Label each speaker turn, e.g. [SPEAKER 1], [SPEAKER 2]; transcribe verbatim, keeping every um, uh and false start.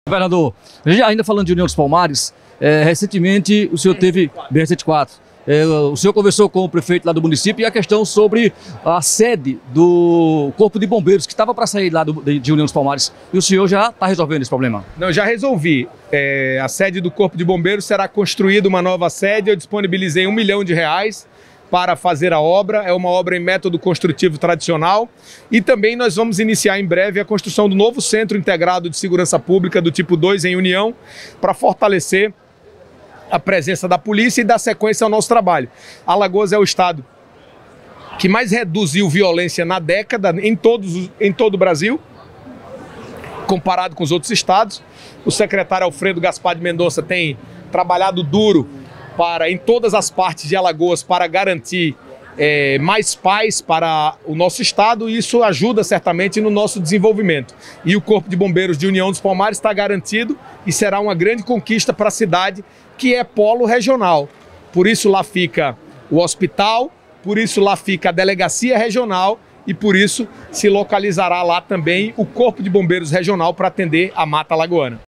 [SPEAKER 1] Governador, ainda falando de União dos Palmares, é, recentemente o senhor teve, B R cento e quatro, é, o senhor conversou com o prefeito lá do município e a questão sobre a sede do Corpo de Bombeiros, que estava para sair lá do, de, de União dos Palmares, e o senhor já está resolvendo esse problema?
[SPEAKER 2] Não, já resolvi. É, a sede do Corpo de Bombeiros será construída uma nova sede, eu disponibilizei um milhão de reais para fazer a obra, é uma obra em método construtivo tradicional, e também nós vamos iniciar em breve a construção do novo Centro Integrado de Segurança Pública do tipo dois em União, para fortalecer a presença da polícia e dar sequência ao nosso trabalho. Alagoas é o estado que mais reduziu violência na década em, todos, em todo o Brasil, comparado com os outros estados. O secretário Alfredo Gaspar de Mendonça tem trabalhado duro para, em todas as partes de Alagoas, para garantir é, mais paz para o nosso estado, e isso ajuda certamente no nosso desenvolvimento. E o Corpo de Bombeiros de União dos Palmares está garantido e será uma grande conquista para a cidade, que é polo regional. Por isso lá fica o hospital, por isso lá fica a delegacia regional e por isso se localizará lá também o Corpo de Bombeiros Regional para atender a Mata Alagoana.